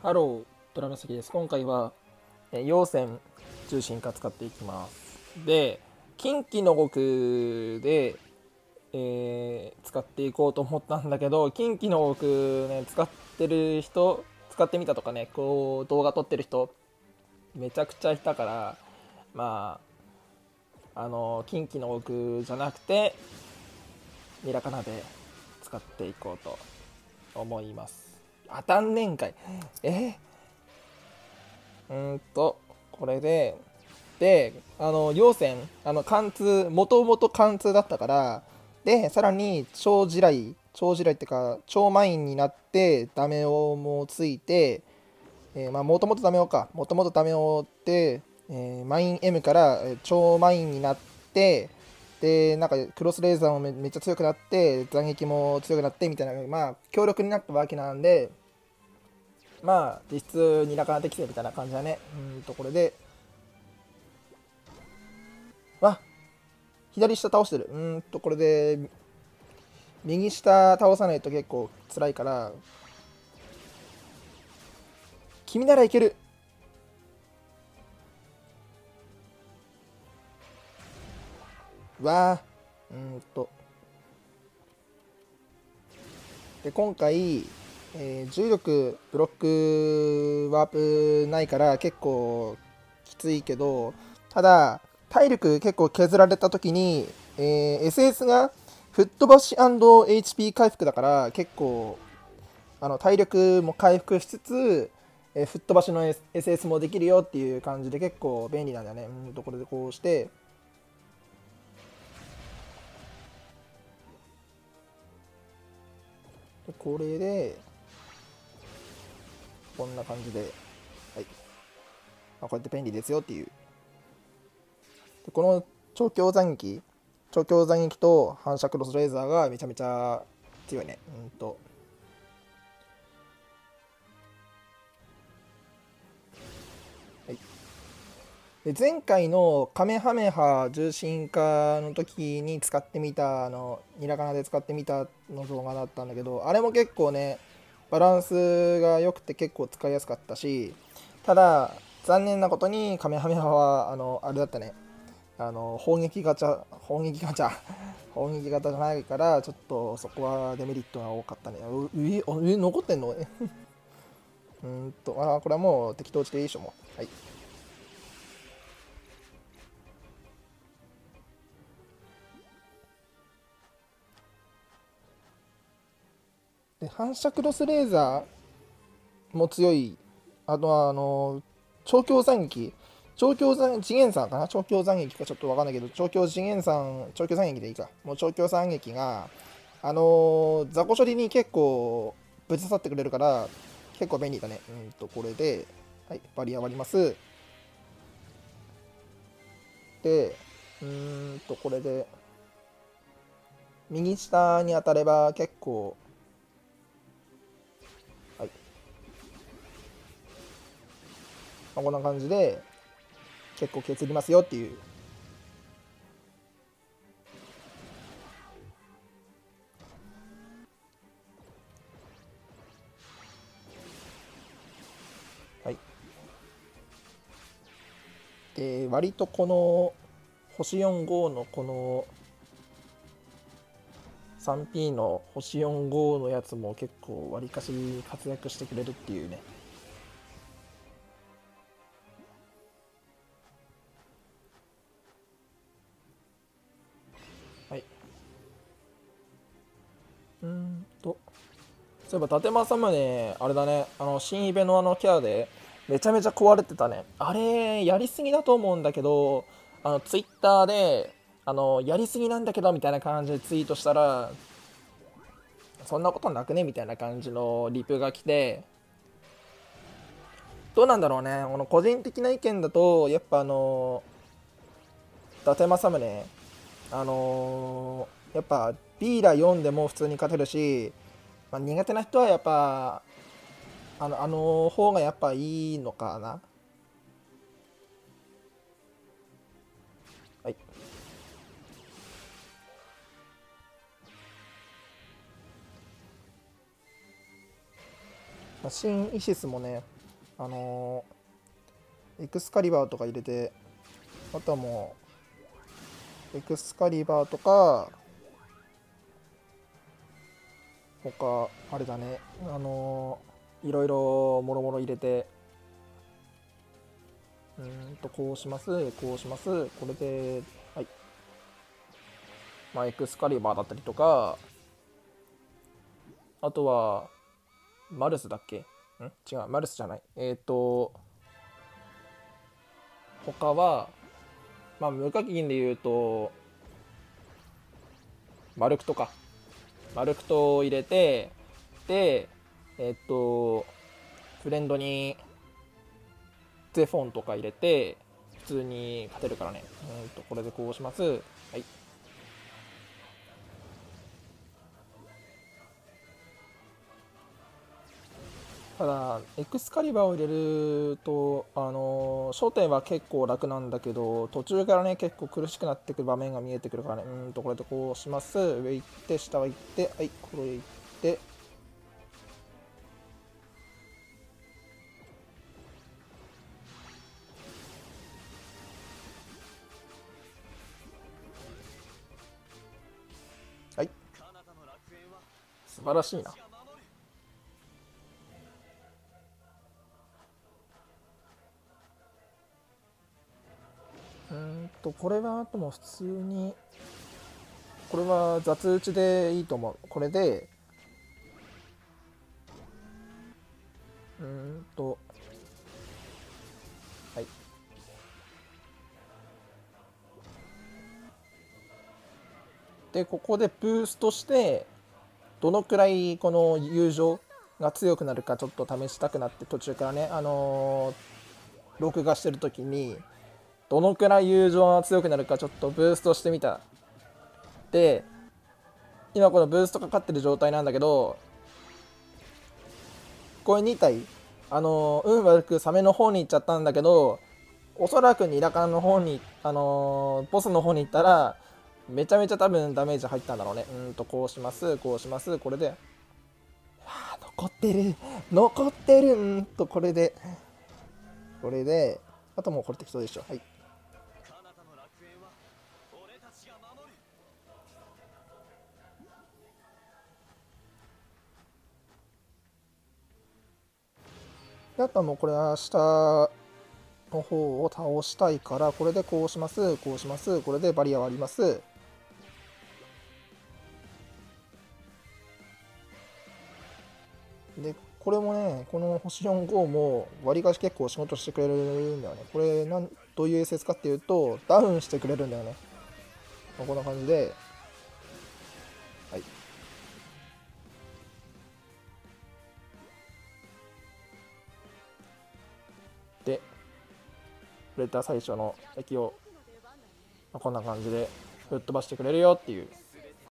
ハロー、ドラムスキです。今回は、陽線中心化使っていきます。で、近畿の極で、使っていこうと思ったんだけど、近畿の極ね、使ってる人、使ってみたとかね、こう、動画撮ってる人、めちゃくちゃいたから、ま近畿の極じゃなくて、ニラカナで使っていこうと思います。当たんねんかい。これで、陽線、貫通、もともと貫通だったから、で、さらに超地雷ってか、超マインになって、ダメをもついて、もともとダメをか、もともとダメをって、マイン M から、超マインになって、で、なんかクロスレーザーもめっちゃ強くなって、斬撃も強くなって、みたいな、強力になったわけなんで、実質ニラカナ適正みたいな感じだね。これで、わ左下倒してる。これで、右下倒さないと結構辛いから、君ならいける。わで、今回、重力、ブロック、ワープないから結構きついけど、ただ、体力結構削られた時に、SS が吹っ飛ばし &HP 回復だから結構体力も回復しつつ、吹っ飛ばしの SS もできるよっていう感じで結構便利なんだよね。これでこうして、でこれで、こんな感じで、はい。こうやって便利ですよっていう。でこの超強斬撃と反射クロスレーザーがめちゃめちゃ強いね。はい、で前回のカメハメハ重心化の時に使ってみたニラカナで使ってみたの動画だったんだけど、あれも結構ねバランスが良くて結構使いやすかったし、ただ残念なことにカメハメハはあれだったね。砲撃型じゃないから、ちょっとそこはデメリットが多かったね。残ってんのこれはもう適当していいでしょ、もう。はい。で、反射クロスレーザーも強い。あとは、超強斬撃。次元さんかな、超強斬撃かちょっとわかんないけど、超強斬撃でいいか。もう超強斬撃が、雑魚処理に結構ぶち刺さってくれるから、結構便利だね。これで、はい、バリア割ります。で、これで、右下に当たれば結構、はい、こんな感じで、結構削りますよっていう。はい。で、割とこの、星45のこの 3P の星45のやつも結構わりかし活躍してくれるっていうね。はい。そういえば伊達政宗あれだね、新イベのキャラでめちゃめちゃ壊れてたね。あれやりすぎだと思うんだけど、ツイッターでやりすぎなんだけどみたいな感じでツイートしたら、そんなことなくねみたいな感じのリプが来て、どうなんだろうね。この個人的な意見だとやっぱ伊達政宗、やっぱビーラ4でも普通に勝てるし、苦手な人はやっぱ方がやっぱいいのかな。はい。新イシスもね、 あのエクスカリバーとか入れて、あとはもうエクスカリバーとか他あれだね、いろいろもろもろ入れて、こうします、こうします。これで、はい。まあ、エクスカリバーだったりとか、あとは、マルスだっけ？違う、マルスじゃない。他は、まあ、無課金で言うと、マルクとか。マルクと入れて、で、フレンドにゼフォンとか入れて、普通に勝てるからね。これでこうします。はい。ただ、エクスカリバーを入れると、焦点は結構楽なんだけど、途中からね、結構苦しくなってくる場面が見えてくるからね。これでこうします。上行って、下は行って、はい、これ行って、はい、素晴らしいな。これはあとも普通に、これは雑打ちでいいと思う。これで、うーんと、はい。で、ここでブーストして、どのくらいこの友情が強くなるかちょっと試したくなって、途中からね、録画してる時に、どのくらい友情が強くなるかちょっとブーストしてみた。で、今このブーストかかってる状態なんだけど、これ2体、運悪くサメの方に行っちゃったんだけど、おそらくニラカンの方に、ボスの方に行ったら、めちゃめちゃ多分ダメージ入ったんだろうね。こうします、こうします、これで。残ってる、残ってる、これで、これで、あともうこれ適当でしょ。はい。であとはもうこれは下の方を倒したいから、これでこうします、こうします、これでバリア割ります。で、これもね、この星4-5も割りかし結構仕事してくれるんだよね。これどういう説かっていうと、ダウンしてくれるんだよね。こんな感じで、はい。で、触れた最初の敵を、こんな感じでぶっ飛ばしてくれるよっていう